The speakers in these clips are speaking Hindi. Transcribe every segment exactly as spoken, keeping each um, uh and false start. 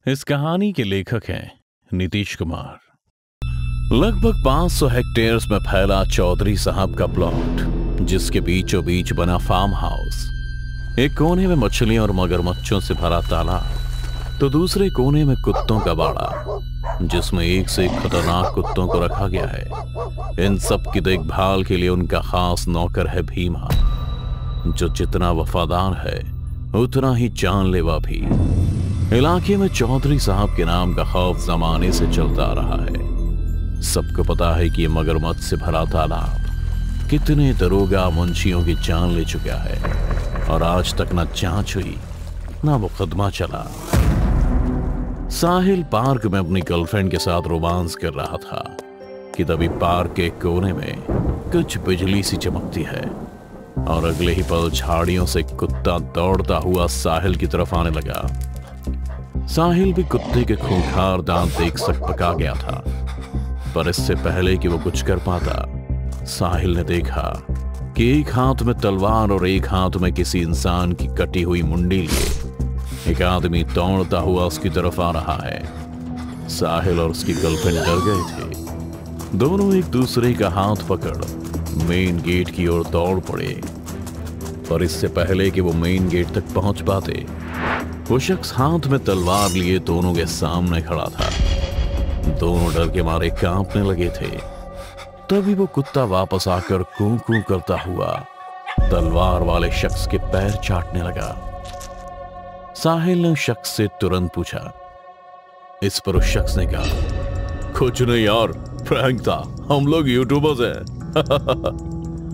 इस कहानी के लेखक हैं नीतीश कुमार। लगभग पाँच सौ हेक्टेयर्स में फैला चौधरी साहब का प्लॉट, जिसके बीचों बीच बना फार्म हाउस। एक कोने में मछलियों और मगरमच्छों से भरा तालाब, तो दूसरे कोने में कुत्तों का बाड़ा, जिसमें एक से एक खतरनाक कुत्तों को रखा गया है। इन सब की देखभाल के लिए उनका खास नौकर है भीमा, जो जितना वफादार है उतना ही जानलेवा भी। इलाके में चौधरी साहब के नाम का खौफ जमाने से चलता आ रहा है। सबको पता है कि ये मगरमच्छ से भरा तालाब कितने दरोगा मुंशियों की जान ले चुका है, और आज तक न जांच हुई न मुकदमा चला। साहिल पार्क में अपनी गर्लफ्रेंड के साथ रोमांस कर रहा था कि तभी पार्क के कोने में कुछ बिजली सी चमकती है, और अगले ही पल झाड़ियों से कुत्ता दौड़ता हुआ साहिल की तरफ आने लगा। साहिल भी कुत्ते के खूंखार दांत देख सकपका गया था, पर इससे पहले कि वो कुछ कर पाता, साहिल ने देखा कि एक हाथ में तलवार और एक हाथ में किसी इंसान की कटी हुई मुंडी लिए एक आदमी दौड़ता हुआ उसकी तरफ आ रहा है। साहिल और उसकी गर्लफ्रेंड डर गए थे। दोनों एक दूसरे का हाथ पकड़ मेन गेट की ओर दौड़ पड़े, पर इससे पहले कि वो मेन गेट तक पहुंच पाते, वो शख्स हाथ में तलवार लिए दोनों के सामने खड़ा था। दोनों डर के मारे कांपने लगे थे। तभी वो कुत्ता वापस आकर कूं कूं करता हुआ तलवार वाले शख्स के पैर चाटने लगा। साहिल ने उस शख्स से तुरंत पूछा। इस पर उस शख्स ने कहा, कुछ नहीं यार, प्रैंक था, हम लोग यूट्यूबर्स हैं।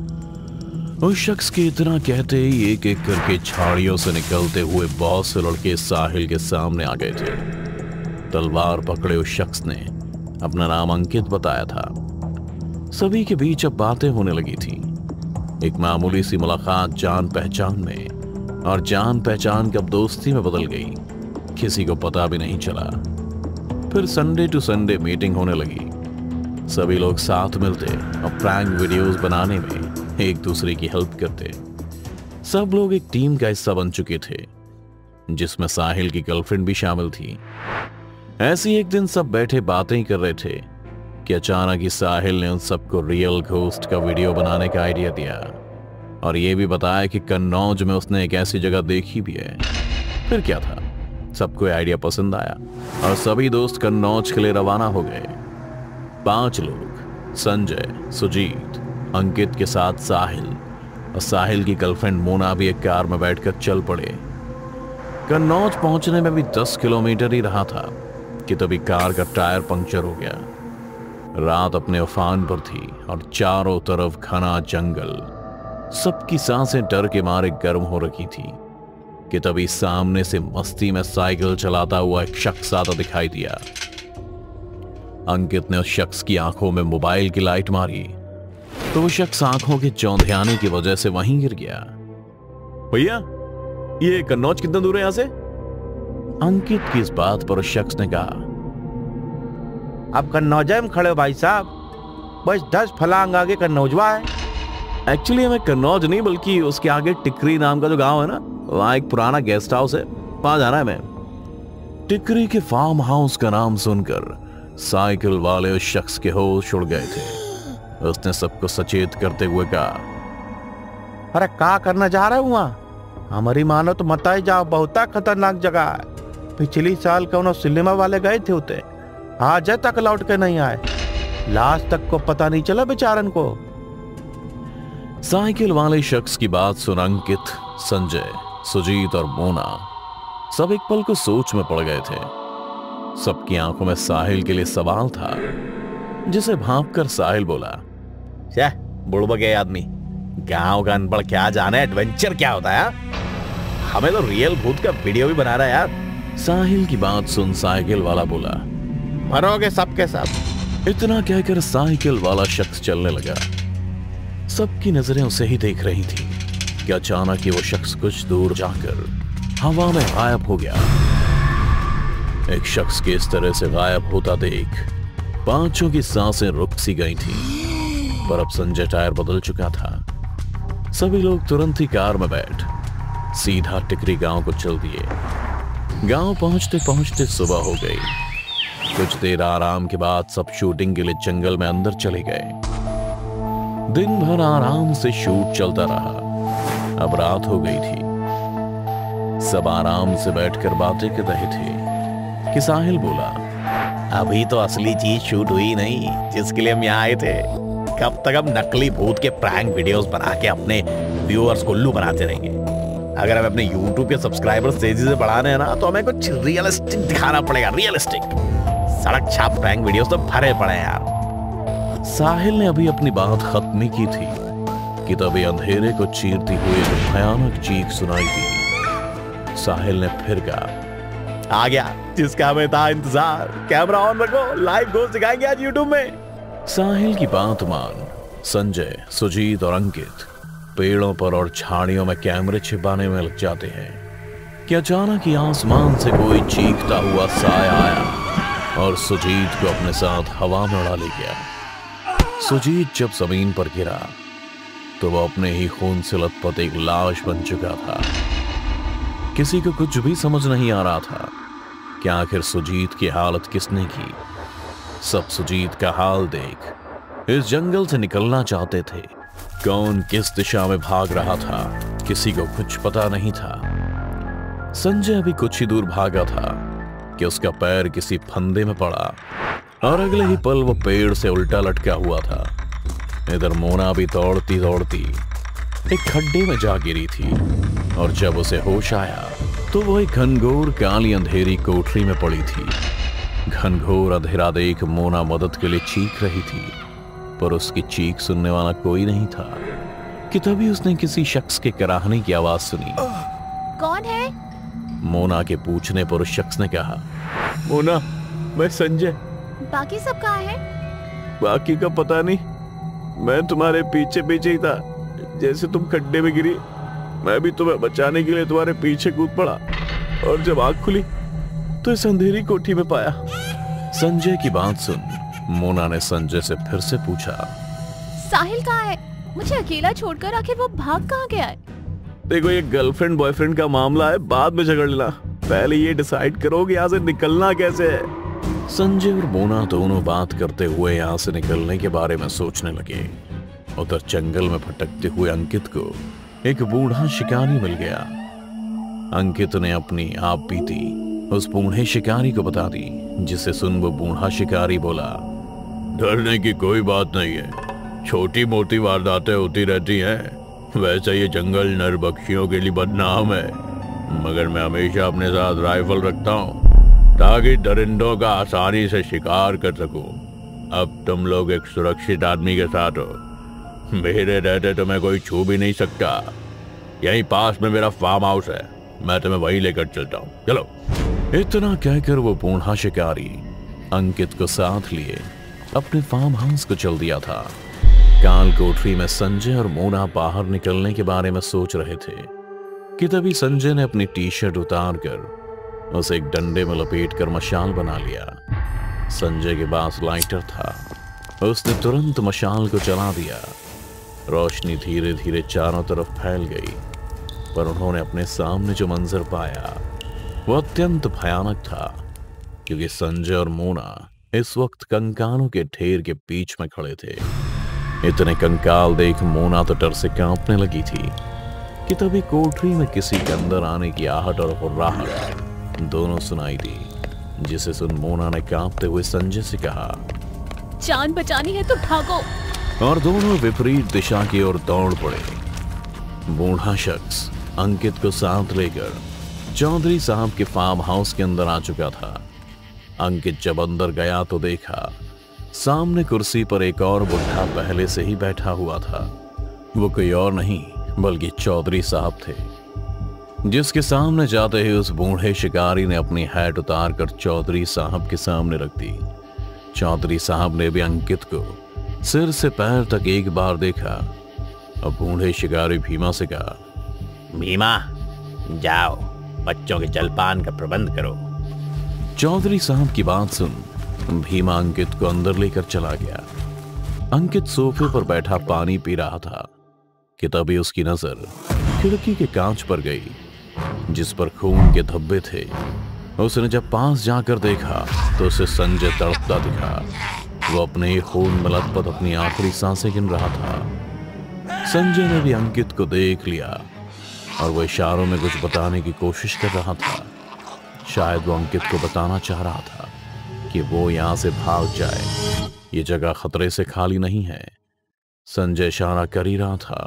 उस शख्स के इतना कहते ही एक एक करके झाड़ियों से निकलते हुए बहुत से लड़के साहिल के सामने आ गए थे। तलवार पकड़े उस शख्स ने अपना नाम अंकित बताया था। सभी के बीच अब बातें होने लगी थी। एक मामूली सी मुलाकात जान पहचान में, और जान पहचान कब दोस्ती में बदल गई, किसी को पता भी नहीं चला। फिर संडे टू संडे मीटिंग होने लगी। सभी लोग साथ मिलते और प्रैंक वीडियोस बनाने में एक दूसरे की हेल्प करते। सब लोग एक टीम का हिस्सा बन चुके थे, जिसमें साहिल की गर्लफ्रेंड भी शामिल थी। ऐसी एक दिन सब बैठे बातें कर रहे थे कि अचानक ही साहिल ने उन सबको रियल घोस्ट का वीडियो बनाने का आइडिया दिया, और यह भी बताया कि कन्नौज में उसने एक ऐसी जगह देखी भी है। फिर क्या था, सबको आइडिया पसंद आया और सभी दोस्त कन्नौज के लिए रवाना हो गए। पांच लोग, संजय, सुजीत, अंकित के साथ साहिल और साहिल की गर्लफ्रेंड मोना भी एक कार में बैठकर चल पड़े। कन्नौज पहुंचने में भी दस किलोमीटर ही रहा था कि तभी कार का टायर पंक्चर हो गया। रात अपने उफान पर थी और चारों तरफ घना जंगल। सबकी सांसें डर के मारे गर्म हो रखी थी कि तभी सामने से मस्ती में साइकिल चलाता हुआ एक शख्स आता दिखाई दिया। अंकित ने उस शख्स की आंखों में मोबाइल की लाइट मारी, तो वो शख्स आंखों के चौंधियाने की वजह से वहीं गिर गया। भैया, ये कन्नौज कितना दूर है यहां से? अंकित की इस बात पर उस शख्स ने कहा, आप कन्नौजा में खड़े हो भाई साहब, बस दस फलांग आगे कन्नौजवा है। एक्चुअली हमें कन्नौज नहीं, बल्कि उसके आगे टिकरी नाम का जो गांव है ना, वहां एक पुराना गेस्ट हाउस है, वहां जाना है हमें। टिकरी के फार्म हाउस का नाम सुनकर साइकिल वाले उस शख्स के होश उड़ गए थे। उसने सबको सचेत करते हुए कहा, अरे क्या करना चाह रहे हो वहाँ? हमारी मानो तो मत ही जाओ, बहुत खतरनाक जगह है। पिछली साल कौन सिनेमा वाले गए थे उते, आज तक लौट के नहीं आए। लास्ट तक को पता नहीं चला बेचारन को। साइकिल वाले शख्स की बात सुन अंकित, संजय, सुजीत और मोना सब एक पल को सोच में पड़ गए थे। सबकी आंखों में साहिल के लिए सवाल था, जिसे भांपकर साहिल बोला, क्या बुड़बके आदमी, गांव का अनपढ़ क्या जाने एडवेंचर क्या होता है? हमें तो रियल भूत का वीडियो भी बना रहा है यार। साहिल की बात सुन साइकिल वाला बोला, मरोगे सबके सब। इतना कहकर साइकिल वाला शख्स चलने लगा। सबकी नजरें उसे ही देख रही थी कि अचानक ही वो शख्स कुछ दूर जाकर हवा में गायब हो गया। एक शख्स के इस तरह से गायब होता देख पांचों की सांसें रुक सी गई थी, पर अब संजय टायर बदल चुका था। सभी लोग तुरंत ही कार में बैठ सीधा टिकरी गांव को चल दिए। गांव पहुंचते पहुंचते सुबह हो गई। कुछ देर आराम के बाद सब शूटिंग के लिए जंगल में अंदर चले गए। दिन भर आराम से शूट चलता रहा। अब रात हो गई थी। सब आराम से बैठकर बातें कर रहे थे कि साहिल बोला, अभी तो असली चीज शूट हुई नहीं जिसके लिए हम यहाँ आए थे। कब तक हम नकली भूत के प्रैंक वीडियोस बना के अपने व्यूअर्स को उल्लू बनाते रहेंगे? अगर हमें अपने यूट्यूब के सब्सक्राइबर्स तेजी से बढ़ाने हैं ना, तो हमें कुछ रियलिस्टिक दिखाना पड़ेगा। रियलिस्टिक सड़क छाप प्रैंक वीडियोस तो भरे पड़े हैं यार। साहिल ने अभी अपनी बात खत्म ही की थी कि तभी अंधेरे को चीरती हुई एक भयानक चीख सुनाई दी। साहिल ने फिर कहा, आ गया जिसका हमें था इंतजार। कैमरा ऑन रखो, लाइव घोस्ट दिखाएंगे आज यूट्यूब में। साहिल की बात मान संजय, सुजीत और अंकित पेड़ों पर और झाड़ियों में कैमरे छिपाने में लग जाते हैं कि अचानक ही आसमान से कोई चीखता हुआ साया आया और सुजीत को अपने साथ हवा में उड़ा ले गया। सुजीत जब जमीन पर गिरा तो वह अपने ही खून से लथपथ एक लाश बन चुका था। किसी को कुछ भी समझ नहीं आ रहा था कि आखिर सुजीत की हालत किसने की। सब सुजीत का हाल देख इस जंगल से निकलना चाहते थे। कौन किस दिशा में भाग रहा था किसी को कुछ पता नहीं था। संजय अभी कुछ ही दूर भागा था कि उसका पैर किसी फंदे में पड़ा और अगले ही पल वो पेड़ से उल्टा लटका हुआ था। इधर मोना भी दौड़ती दौड़ती एक खड्डे में जा गिरी थी और जब उसे होश आया तो वो एक घनघोर काली अंधेरी कोठरी में पड़ी थी। घनघोर अंधेरा देख मोना मदद के लिए चीख रही थी, पर उसकी चीख सुनने वाला कोई नहीं था कि तभी उसने किसी शख्स के कराहने की आवाज सुनी। कौन है? मोना के पूछने पर उस शख्स ने कहा, मोना, मैं संजय। बाकी सब कहाँ है? बाकी का पता नहीं, मैं तुम्हारे पीछे पीछे ही था। जैसे तुम खड्डे में गिरी मैं भी तुम्हें बचाने के लिए तुम्हारे पीछे कूद पड़ा और जब आंख खुली तो इस अंधेरी कोठी में पाया। संजय की बात सुन मोना ने संजय से फिर से पूछा, साहिल कहाँ है? मुझे अकेला छोड़कर आखिर वो भाग कहाँ गया है? देखो, ये गर्लफ्रेंड बॉयफ्रेंड का मामला है, बाद में झगड़ लेना। पहले ये डिसाइड करो कि यहाँ से निकलना कैसे है। संजय और मोना दोनों बात करते हुए यहाँ से निकलने के बारे में सोचने लगे। उधर जंगल में भटकते हुए अंकित को एक बूढ़ा शिकारी मिल गया। अंकित ने अपनी आप बीती उस बूढ़े शिकारी को बता दी, जिसे सुन वो बूढ़ा शिकारी बोला, डरने की कोई बात नहीं है, छोटी मोटी वारदातें होती रहती हैं। वैसे ये जंगल नरबख्शियों के लिए बदनाम है, मगर मैं हमेशा अपने साथ राइफल रखता हूँ ताकि दरिंदों का आसानी से शिकार कर सकूं। अब तुम लोग एक सुरक्षित आदमी के साथ हो, मेरे रहते तुम्हें कोई छू भी नहीं सकता। यहीं पास में मेरा फार्म हाउस है, मैं तुम्हें वहीं लेकर चलता हूँ, चलो। इतना कहकर वो बूढ़ा शिकारी अंकित को साथ लिए अपने फार्म हाउस को चल दिया था। काल कोठरी में संजय और मोना बाहर निकलने के बारे में सोच रहे थे कि तभी संजय ने अपनी टी शर्ट उतार कर उसे एक डंडे में लपेटकर मशाल बना लिया। संजय के पास लाइटर था, उसने तुरंत मशाल को जला दिया। रोशनी धीरे धीरे चारों तरफ फैल गई, पर उन्होंने अपने सामने जो मंजर पाया वो अत्यंत भयानक था, क्योंकि संजय और मोना इस वक्त कंकालों के ढेर के बीच में खड़े थे। इतने कंकाल देख मोना तो डर से कांपने लगी थी कि तभी कोठरी में किसी के अंदर आने की आहट और हुर्राहट दोनों सुनाई दी, जिसे सुन मोना ने कांपते हुए संजय से कहा, जान बचानी है तो भागो। और दोनों विपरीत दिशा की ओर दौड़ पड़े। बूढ़ा शख्स अंकित को साथ लेकर चौधरी साहब के फार्म हाउस के अंदर आ चुका था। अंकित जब अंदर गया तो देखा सामने कुर्सी पर एक और बुढ़ा पहले से ही बैठा हुआ था। वो कोई और नहीं बल्कि चौधरी साहब थे, जिसके सामने जाते ही उस बूढ़े शिकारी ने अपनी हैट उतार कर चौधरी साहब के सामने रख दी। चौधरी साहब ने भी अंकित को सिर से पैर तक एक बार देखा। अब बूढ़े शिकारी भीमा से कहा, भीमा, जाओ बच्चों के जलपान का प्रबंध करो। चौधरी साहब की बात सुन भीमा अंकित को अंदर लेकर चला गया। अंकित सोफे पर बैठा पानी पी रहा था कि तभी उसकी नजर खिड़की के कांच पर गई, जिस पर खून के धब्बे थे। उसने जब पास जाकर देखा तो उसे संजय तड़पता दिखा। वो अपने ही खून में लथपथ अपनी आखिरी सांसें गिन रहा था। संजय ने भी अंकित को देख लिया और वो इशारों में कुछ बताने की कोशिश कर रहा था। शायद वो अंकित को बताना चाह रहा था कि वो यहां से भाग जाए, ये जगह खतरे से खाली नहीं है। संजय इशारा कर ही रहा था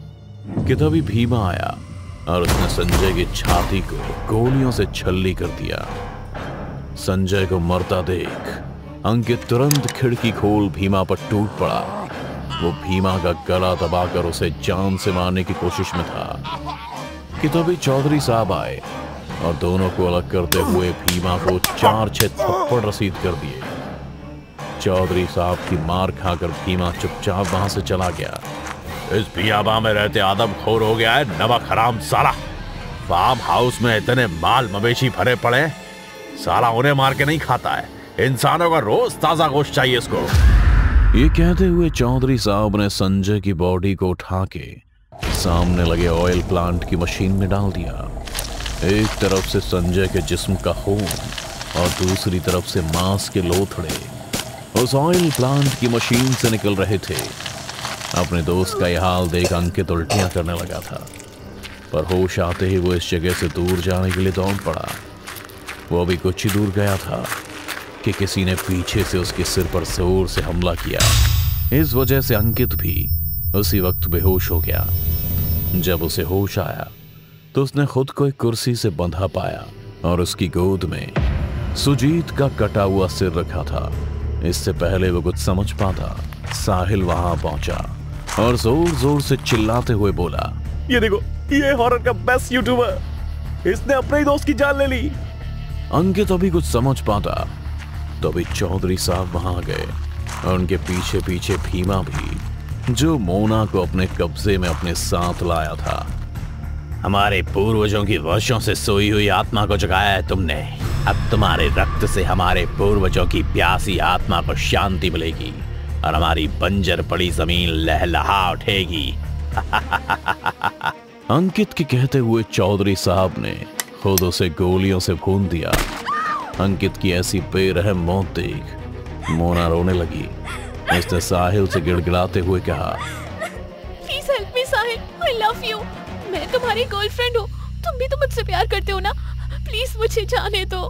कि तभी भीमा आया और उसने संजय की छाती को गोलियों से छल्ली कर दिया। संजय को मरता देख अंकित तुरंत खिड़की खोल भीमा पर टूट पड़ा। वो भीमा का गला दबाकर उसे जान से मारने की कोशिश में था कि तभी चौधरी साहब आए और दोनों को अलग करते हुए भीमा को चार छह थप्पड़ रसीद कर दिए। चौधरी साहब की मार खाकर भीमा चुपचाप वहां से चला गया। इस बियाबा में रहते आदम खोर हो गया है, नमक हराम साला। फार्म हाउस में इतने माल मवेशी भरे पड़े, साला उन्हें मार के नहीं खाता है। इंसानों का रोज ताजा गोश्त चाहिए इसको। ये कहते हुए चौधरी साहब ने संजय की बॉडी को उठा के सामने लगे ऑयल प्लांट की मशीन में डाल दिया। एक तरफ से संजय के जिस्म का खून और दूसरी तरफ से मांस के लोथड़े उस ऑयल प्लांट की मशीन से निकल रहे थे। अपने दोस्त का यह हाल देख अंकित उल्टियां करने लगा था, पर होश आते ही वो इस जगह से दूर जाने के लिए दौड़ पड़ा। वो अभी कुछ ही दूर गया था कि किसी ने पीछे से उसके सिर पर जोर से हमला किया। इस वजह से अंकित भी उसी वक्त बेहोश हो गया। जब उसे होश आया तो उसने खुद को एक कुर्सी से बंधा पाया और उसकी गोद में सुजीत का कटा हुआ सिर रखा था। इससे पहले वो कुछ समझ पाता, साहिल वहां पहुंचा और जोर जोर से चिल्लाते हुए बोला, ये देखो, ये हॉरर का बेस्ट यूट्यूबर, इसने अपने ही दोस्त की जान ले ली। अंकित अभी कुछ समझ पाता तो अभी चौधरी साहब वहां गए और उनके पीछे पीछे भीमा भी, जो मोना को अपने कब्जे में अपने साथ लाया था। हमारे पूर्वजों की वर्षों से सोई हुई आत्मा को जगाया है तुमने। अब तुम्हारे रक्त से हमारे पूर्वजों की प्यासी आत्मा को शांति मिलेगी और हमारी बंजर पड़ी जमीन लहलहा उठेगी। अंकित के कहते हुए चौधरी साहब ने खुद उसे गोलियों से भून दिया। अंकित की ऐसी बेरहम मौत देख मोना रोने लगी। उसने साहिल से गिड़गिड़ाते हुए कहा, please help me Sahil, I love you. मैं तुम्हारी गर्लफ्रेंड हूँ, तुम भी तो मुझसे प्यार करते हो ना, प्लीज मुझे जाने दो।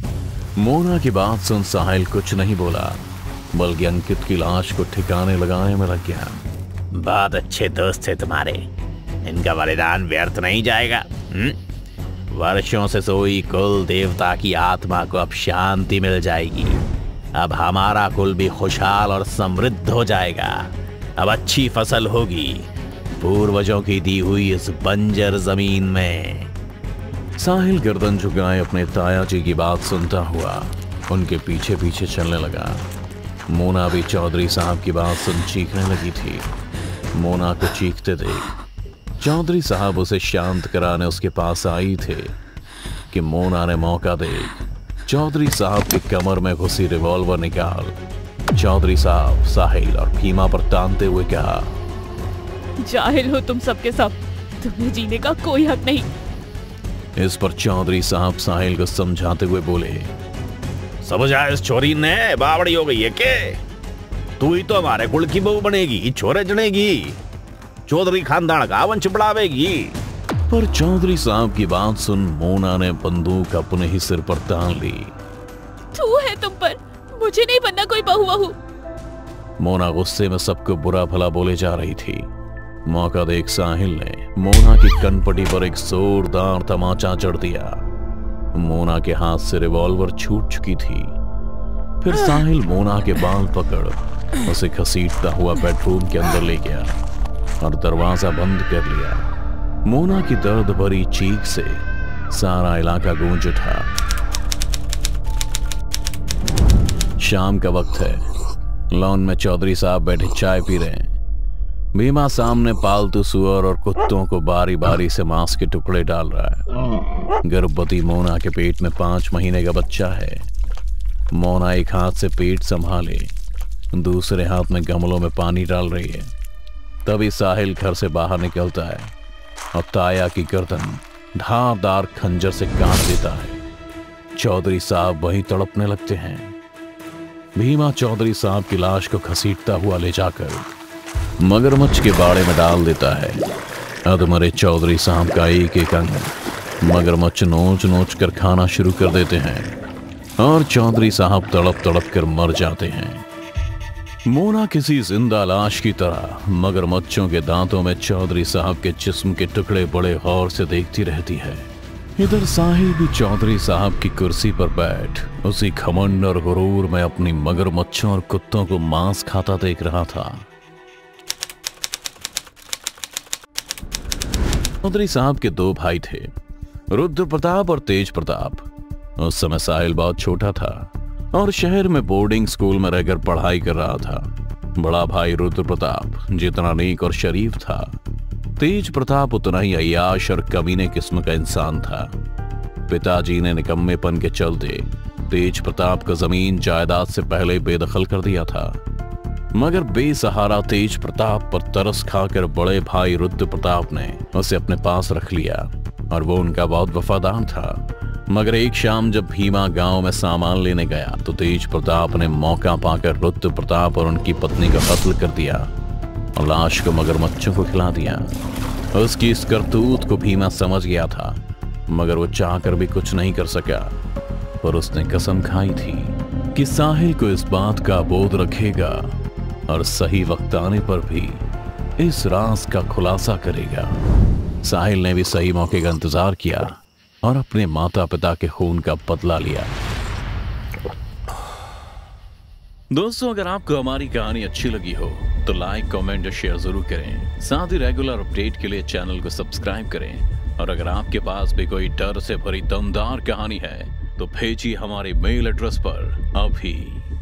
मोना की बात सुन साहिल कुछ नहीं बोला, बल्कि अंकित की लाश को ठिकाने लगाने में लग गया। बहुत अच्छे दोस्त थे तुम्हारे, इनका बलिदान व्यर्थ नहीं जाएगा। हुँ? वर्षों से सोई कुल देवता की आत्मा को अब शांति मिल जाएगी। अब हमारा कुल भी खुशहाल और समृद्ध हो जाएगा। अब अच्छी फसल होगी पूर्वजों की दी हुई इस बंजर जमीन में। साहिल गर्दन झुकाए अपने ताया जी की बात सुनता हुआ उनके पीछे पीछे चलने लगा। मोना भी चौधरी साहब की बात सुन चीखने लगी थी। मोना को चीखते देख चौधरी साहब उसे शांत कराने उसके पास आई थे कि मोना ने मौका देख चौधरी साहब की कमर में घुसी रिवॉल्वर निकाल चौधरी साहब, साहिल और भीमा पर तानते हुए कहा, जाहिल हो तुम सबके सब, तुम्हें जीने का कोई हक नहीं। इस पर चौधरी साहब साहिल को समझाते हुए बोले, समझ आया इस छोरी ने बावड़ी हो गई है के? तू ही तो हमारे कुल की बहू बनेगी, छोरे जनेगी, चौधरी खानदान का वंश बढ़ावेगी। पर चौधरी साहब की बात सुन मोना ने बंदूक अपने ही सिर पर तान ली। तू है तुम पर, मुझे नहीं बनना कोई बहू बहू। मोना गुस्से में सबको बुरा भला बोले जा रही थी। मौका देख साहिल ने मोना की कनपटी पर एक जोरदार तमाचा जड़ दिया। मोना के हाथ से रिवॉल्वर छूट चुकी थी। फिर साहिल मोना के बाल पकड़ उसे घसीटता हुआ बेडरूम के अंदर ले गया और दरवाजा बंद कर लिया। मोना की दर्द भरी चीख से सारा इलाका गूंज उठा। शाम का वक्त है। लॉन में चौधरी साहब बैठे चाय पी रहे हैं। भीमा सामने पालतू सुअर और कुत्तों को बारी बारी से मांस के टुकड़े डाल रहा है। गर्भवती मोना के पेट में पांच महीने का बच्चा है। मोना एक हाथ से पेट संभाले, दूसरे हाथ में गमलों में पानी डाल रही है। तभी साहिल घर से बाहर निकलता है और ताया की गर्दन धारदार खंजर से काट देता है। चौधरी साहब वहीं तड़पने लगते हैं। भीमा चौधरी साहब की लाश को घसीटता हुआ ले जाकर मगरमच्छ के बाड़े में डाल देता है। अधमरे चौधरी साहब का एक एक अंग मगरमच्छ नोच नोच कर खाना शुरू कर देते हैं और चौधरी साहब तड़प तड़प कर मर जाते हैं। मोना किसी जिंदा लाश की तरह मगरमच्छों के दांतों में चौधरी साहब के जिस्म के टुकड़े बड़े गौर से देखती रहती है। इधर साहिल भी चौधरी साहब की कुर्सी पर बैठ उसी घमंड और गुरूर में अपनी मगरमच्छों और कुत्तों को मांस खाता देख रहा था। चौधरी साहब के दो भाई थे, रुद्र प्रताप और तेज प्रताप। उस समय साहिल बहुत छोटा था और शहर में बोर्डिंग स्कूल में रहकर पढ़ाई कर रहा था। बड़ा भाई रुद्र प्रताप जितना नेक और शरीफ था, तेज प्रताप उतना ही अय्याश और कमीने किस्म का इंसान था। पिताजी ने निकम्मेपन के चलते तेज प्रताप का जमीन जायदाद से पहले बेदखल कर दिया था, मगर बेसहारा तेज प्रताप पर तरस खाकर बड़े भाई रुद्र प्रताप ने उसे अपने पास रख लिया और वो उनका बहुत वफादार था। मगर एक शाम जब भीमा गांव में सामान लेने गया तो तेज प्रताप ने मौका पाकर रुद्र प्रताप और उनकी पत्नी का कत्ल कर दिया और लाश को मगरमच्छों को खिला दिया। उसकी इस करतूत को भीमा समझ गया था, मगर वो चाहकर भी कुछ नहीं कर सका। पर उसने कसम खाई थी कि साहिल को इस बात का बोध रखेगा और सही वक्त आने पर भी इस राज का खुलासा करेगा। साहिल ने भी सही मौके का इंतजार किया और अपने माता पिता के खून का बदला लिया। दोस्तों, अगर आपको हमारी कहानी अच्छी लगी हो तो लाइक, कमेंट और शेयर जरूर करें। साथ ही रेगुलर अपडेट के लिए चैनल को सब्सक्राइब करें। और अगर आपके पास भी कोई डर से भरी दमदार कहानी है तो भेजिए हमारे मेल एड्रेस पर अभी।